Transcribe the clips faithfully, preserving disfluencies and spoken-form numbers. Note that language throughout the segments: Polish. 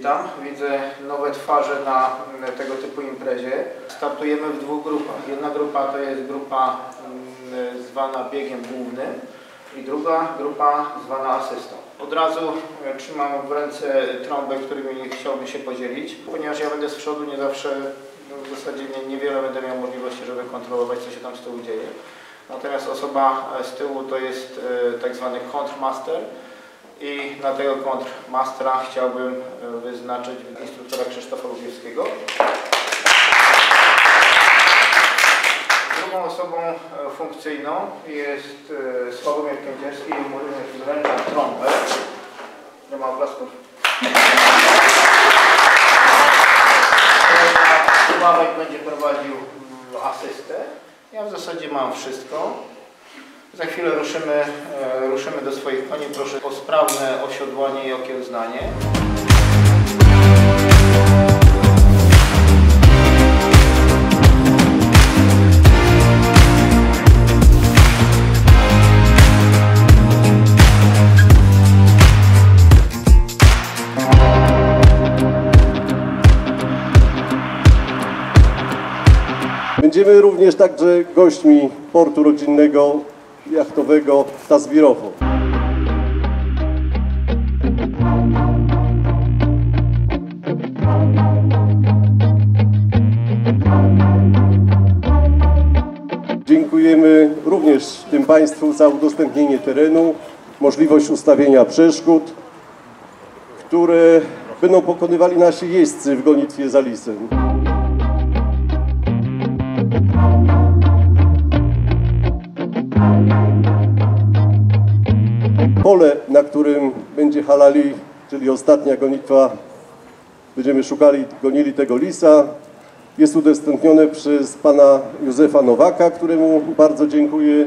Witam, widzę nowe twarze na tego typu imprezie. Startujemy w dwóch grupach. Jedna grupa to jest grupa zwana biegiem głównym i druga grupa zwana asystą. Od razu trzymam w ręce trąbę, którymi chciałbym się podzielić. Ponieważ ja będę z przodu, nie zawsze, w zasadzie nie, niewiele będę miał możliwości, żeby kontrolować, co się tam z tyłu dzieje. Natomiast osoba z tyłu to jest tak zwany kontrmaster. I na tego kontrmastra chciałbym wyznaczyć instruktora Krzysztofa Lubiewskiego. Drugą osobą funkcyjną jest Sławomir Kędzierski i mu również wręczam trąbę. Nie ma oklasków. Sławek będzie prowadził asystę. Ja w zasadzie mam wszystko. Za chwilę ruszymy, e, ruszymy do swoich koni. Proszę o sprawne osiodłanie i okiełznanie. Będziemy również także gośćmi portu rodzinnego jachtowego Tazbirowo. Dziękujemy również tym Państwu za udostępnienie terenu, możliwość ustawienia przeszkód, które będą pokonywali nasi jeźdźcy w gonitwie za lisem. Pole, na którym będzie halali, czyli ostatnia gonitwa, będziemy szukali, gonili tego lisa, jest udostępnione przez pana Józefa Nowaka, któremu bardzo dziękuję.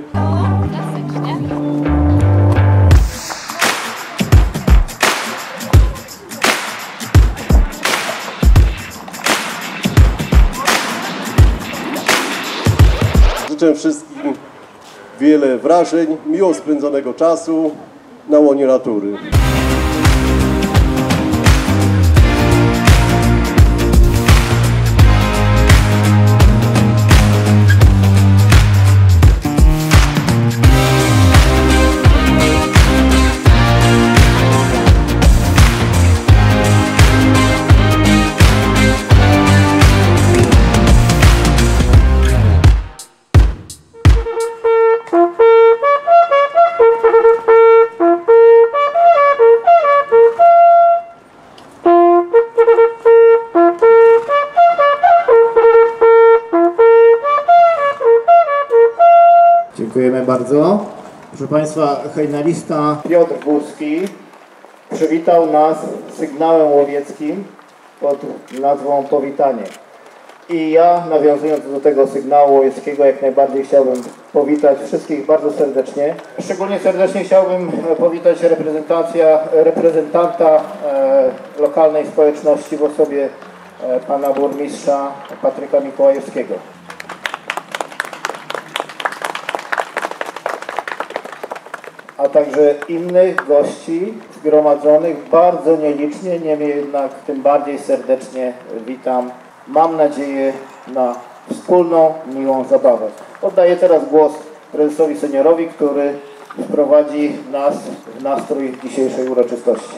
Życzę wszystkim wiele wrażeń, miło spędzonego czasu na łonie natury. Dziękujemy bardzo. Proszę Państwa, hejnalista Piotr Górski przywitał nas sygnałem łowieckim pod nazwą Powitanie. I ja, nawiązując do tego sygnału łowieckiego, jak najbardziej chciałbym powitać wszystkich bardzo serdecznie. Szczególnie serdecznie chciałbym powitać reprezentacja, reprezentanta e, lokalnej społeczności w osobie e, pana burmistrza Patryka Mikołajewskiego. A także innych gości zgromadzonych bardzo nielicznie, niemniej jednak tym bardziej serdecznie witam. Mam nadzieję na wspólną, miłą zabawę. Oddaję teraz głos prezesowi seniorowi, który wprowadzi nas w nastrój dzisiejszej uroczystości.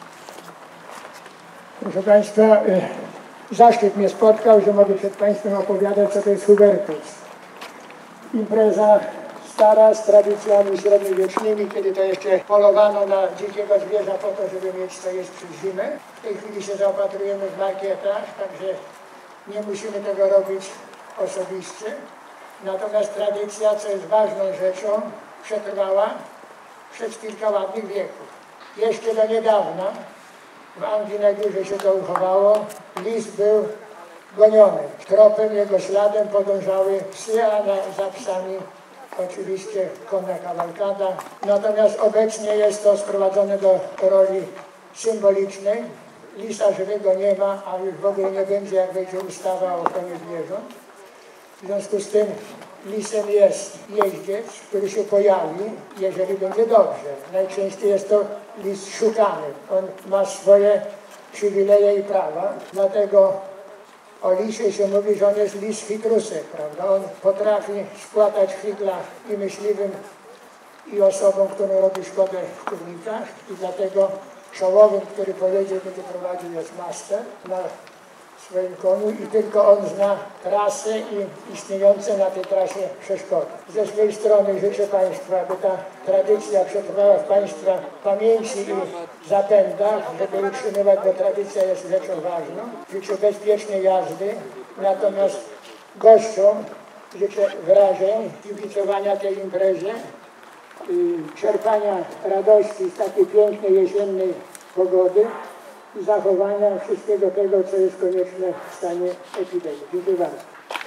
Proszę Państwa, zaszczyt mnie spotkał, że mogę przed Państwem opowiadać, co to jest Hubertus. Impreza stara, z tradycjami średniowiecznymi, kiedy to jeszcze polowano na dzikiego zwierza po to, żeby mieć co jeść przez zimę. W tej chwili się zaopatrujemy w makietaż, także nie musimy tego robić osobiście. Natomiast tradycja, co jest ważną rzeczą, przetrwała przez kilka ładnych wieków. Jeszcze do niedawna w Anglii najdłużej się to uchowało. Lis był goniony. Tropem, jego śladem podążały psy, a za psami oczywiście konna kawalkada. Natomiast obecnie jest to sprowadzone do roli symbolicznej. Lisa żywego nie ma, a już w ogóle nie będzie, jak wejdzie ustawa o ochronie zwierząt. W związku z tym lisem jest jeździec, który się pojawi, jeżeli będzie dobrze. Najczęściej jest to lis szukany. On ma swoje przywileje i prawa, dlatego o lisie się mówi, że on jest lis chytrusek, prawda? On potrafi spłatać figla i myśliwym, i osobom, które robi szkodę w kurnikach, i dlatego czołowym, który pojedzie, będzie prowadził, jest master na swoim koniu i tylko on zna trasę i istniejące na tej trasie przeszkody. Ze swojej strony życzę Państwu, aby ta tradycja przetrwała w Państwa pamięci i zapędach, żeby utrzymywać, bo tradycja jest rzeczą ważną. Życzę bezpiecznej jazdy, natomiast gościom życzę wrażeń, kibicowania tej imprezie, czerpania radości z takiej pięknej jesiennej pogody i zachowania wszystkiego tego, co jest konieczne w stanie epidemii. Dziękuję bardzo.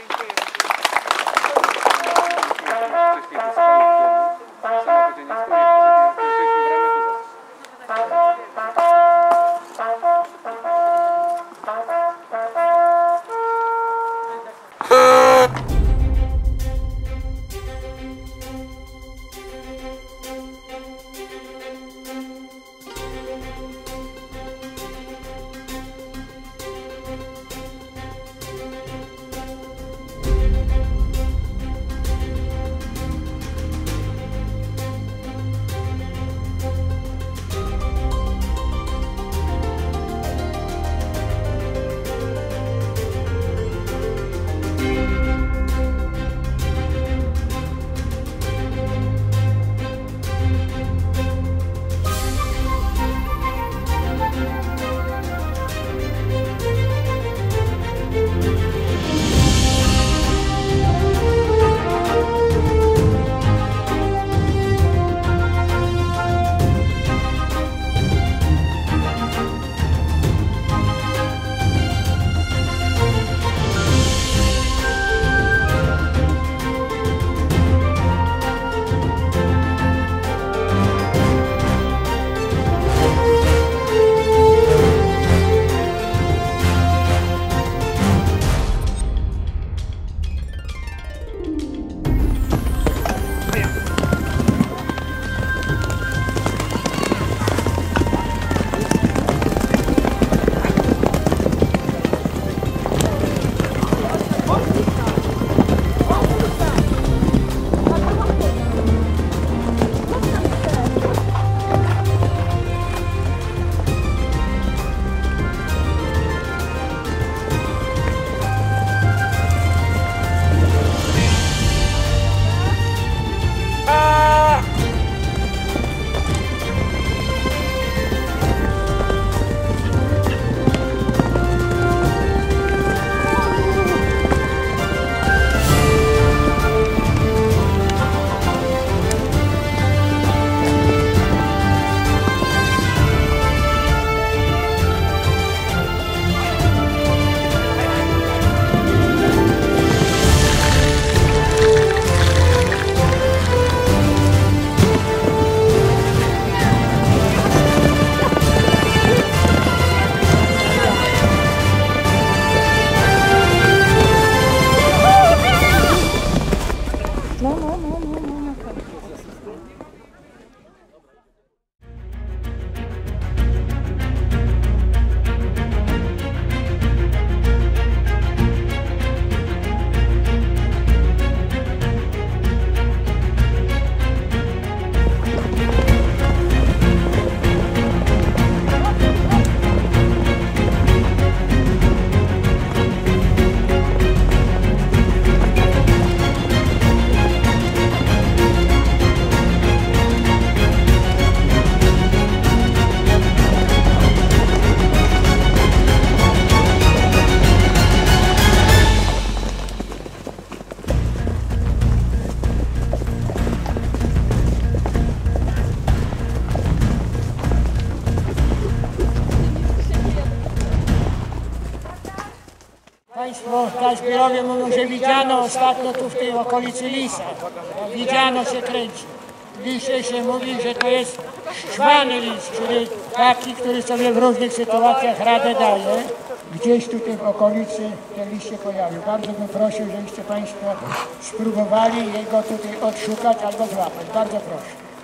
Państwo Kazbierowie mówią, że widziano ostatnio tu w tej okolicy lisa. Widziano się kręci. Lisie się mówi, że to jest szczwany lis, czyli taki, który sobie w różnych sytuacjach radę daje. Gdzieś tutaj w okolicy ten lis się pojawił. Bardzo bym prosił, żebyście Państwo spróbowali jego tutaj odszukać albo złapać. Bardzo proszę.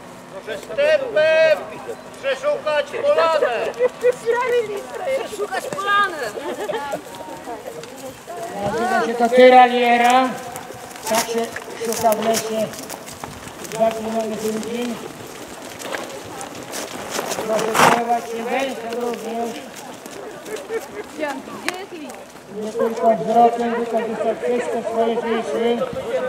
Przestępem przeszukać polanę. Szukać polanę. Nazywa się to tyraliera. Tak się szuka w lesie zaginionych ludzi. Proszę kierować się węchem również. Nie tylko wzrokiem wykorzystać wszystkie swoje zmysły.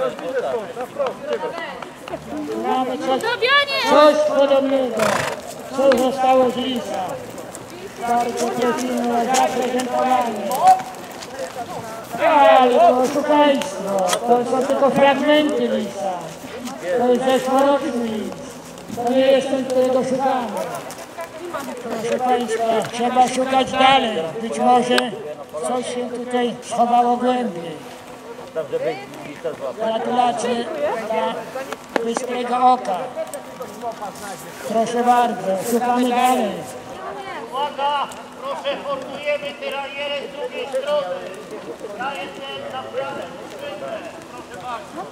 Mamy coś, coś podobnego, co zostało z lisa. Bardzo prosimy o zaprezentowanie. Ale to oszukaństwo, to są tylko fragmenty lisa. To jest zeszłoroczny lis. To nie jest ten, którego szukamy. Proszę Państwa, trzeba szukać dalej. Być może coś się tutaj schowało głębiej. Gratulacje dla bystrego oka. Proszę bardzo, szukamy dalej. Uwaga, proszę, formujemy tyralierę z drugiej strony. Ja jestem na prawej. Proszę bardzo.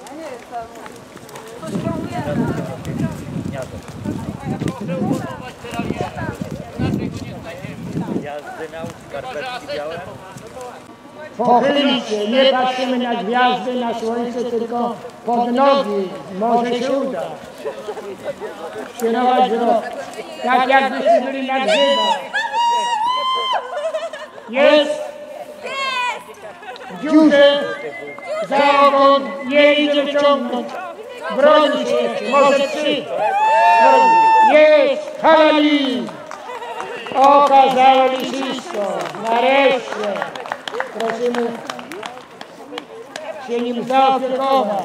Proszę uformować tyralierę. Inaczej go nie znajdziemy. Jazdy miał, skarpetki białe. Pochylić się, nie patrzymy na gwiazdy, na słońce, tylko pod nogi. Może się uda. Skierować wzrok. Tak jakbyśmy byli na grzybach. Jest! W dziurze za ogon nie idzie wciągnąć. Broni się, może trzy. Jest! Halali! Okazało lisisko. Nareszcie. Prosimy się nim zaopiekować.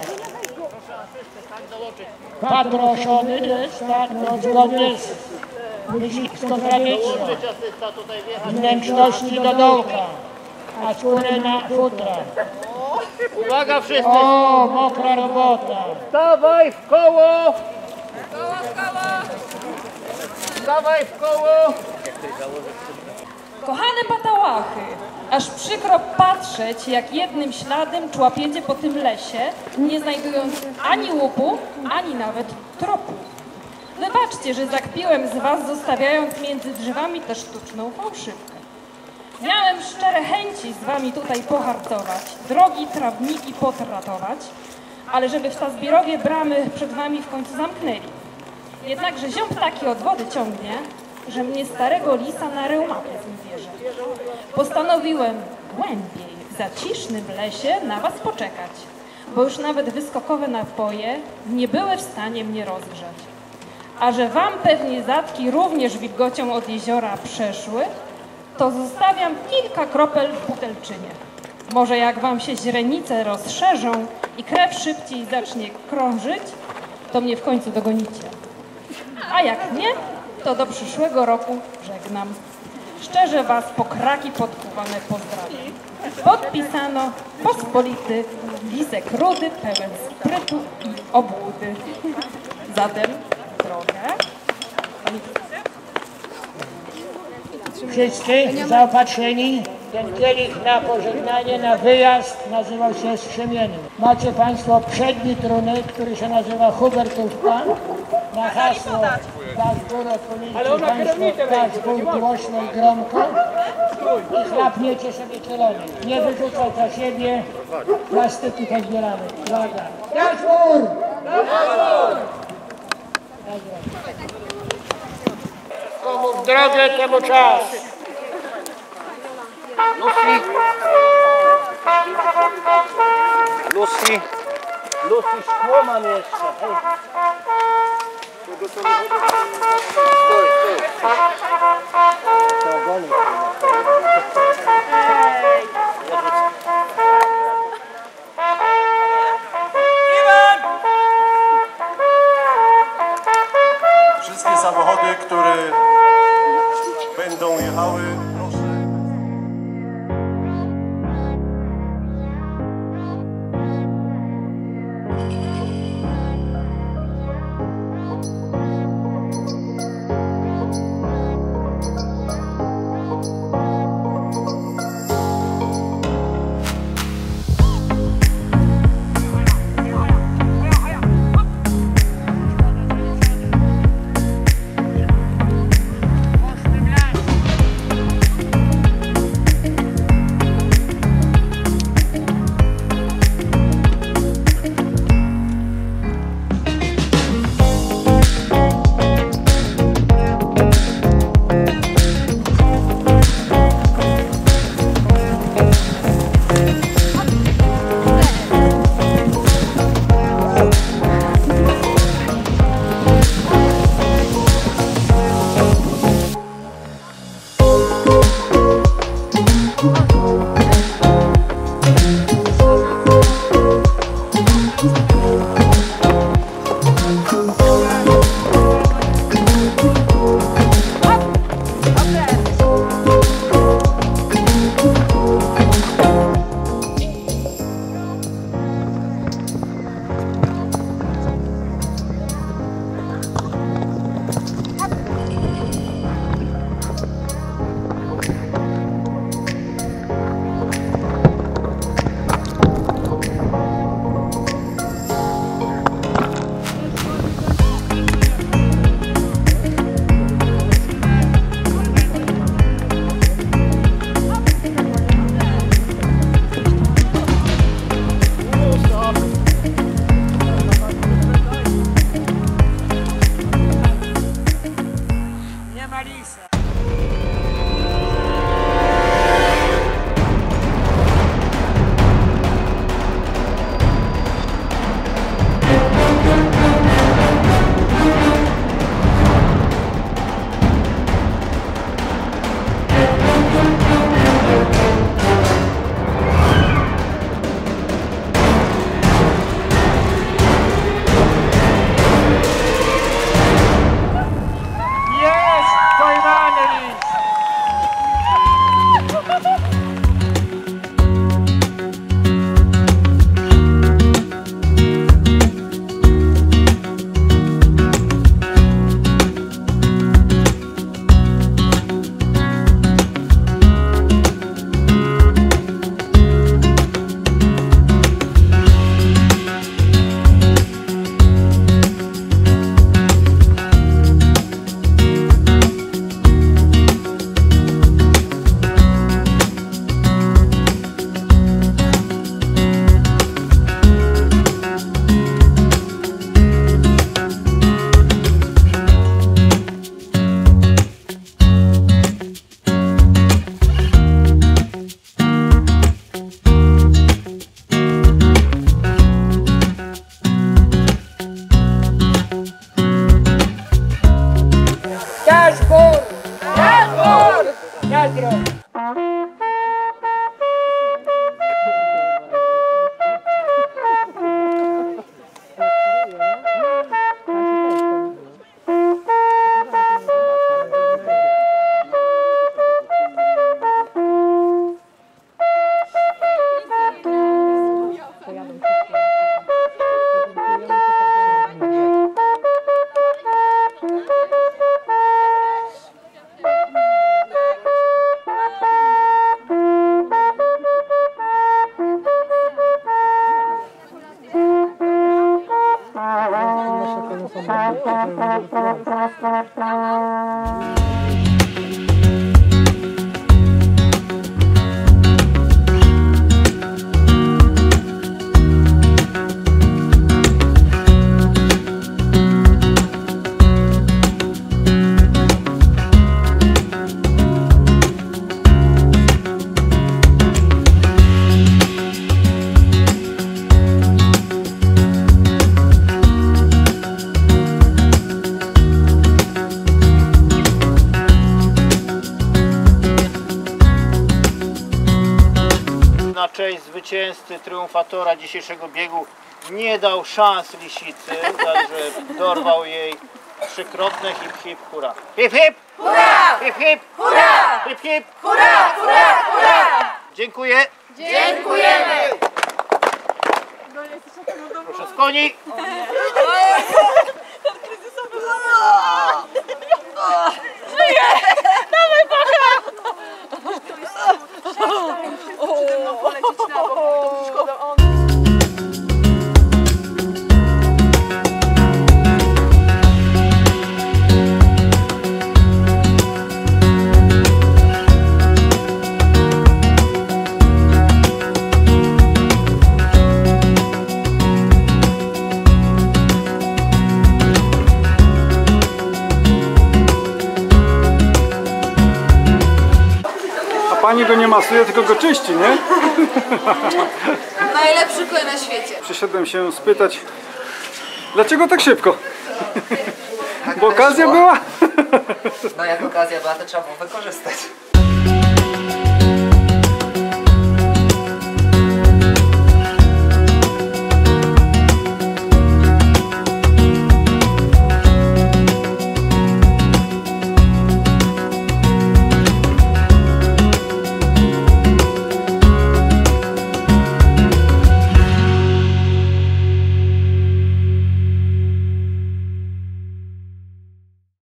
Patroszony jest, tak, no, zgodnie z myśliwską tradycją. Wnętrzności do dołka, a skórę na futra. Uwaga wszyscy! O, mokra robota. Stawaj w koło! Stawaj w koło! Kochane patałachy, aż przykro patrzeć, jak jednym śladem człapiecie po tym lesie, nie znajdując ani łupu, ani nawet tropu. Wybaczcie, że zakpiłem z was, zostawiając między drzewami tę sztuczną fałszywkę. Miałem szczere chęci z wami tutaj poharcować, drogi trawniki potratować, ale żeby w Tazbierowie bramy przed wami w końcu zamknęli. Jednakże ziom taki od wody ciągnie, że mnie starego lisa na reumatyzm bierze. Postanowiłem głębiej, w zacisznym lesie na was poczekać, bo już nawet wyskokowe napoje nie były w stanie mnie rozgrzać. A że wam pewnie zatki również wilgocią od jeziora przeszły, to zostawiam kilka kropel w butelczynie. Może jak wam się źrenice rozszerzą i krew szybciej zacznie krążyć, to mnie w końcu dogonicie. A jak nie, to do przyszłego roku żegnam. Szczerze was po kraki podkuwane pozdrawiam. Podpisano pospolity lisek rudy, pełen sprytu i obłudy. Zatem drogę. Wszyscy zaopatrzeni. Ten kielich na pożegnanie, na wyjazd nazywał się Strzemieniem. Macie Państwo przedni trunek, który się nazywa Hubertówka. Na hasło dasz górę odpowiedzieć Państwo dasz gór głośno i gromko i chlapniecie sobie kielonek. Nie wyrzucaj za siebie, plastyki pozbieramy. Uwaga. Dasz gór! Komu w drogę, temu czas. Lucy! Lucy! Lucy, szkło mam jeszcze! Hej. Stój, stój! To goni. Wszystkie samochody, które będą jechały, proszę. Na cześć zwycięzcy, triumfatora dzisiejszego biegu nie dał szans lisicy, także dorwał jej trzykrotne hip hip hura. Hip hip! Hurra! Hip hip! Hurra! Hip hip! Hurra! Hurra! Hurra! Dziękuję! Dziękujemy! Proszę z koni! Pani go nie masuje, tylko go czyści, nie? Najlepszy koń na świecie. Przyszedłem się spytać, dlaczego tak szybko? Bo okazja była? No jak okazja była, to trzeba było wykorzystać.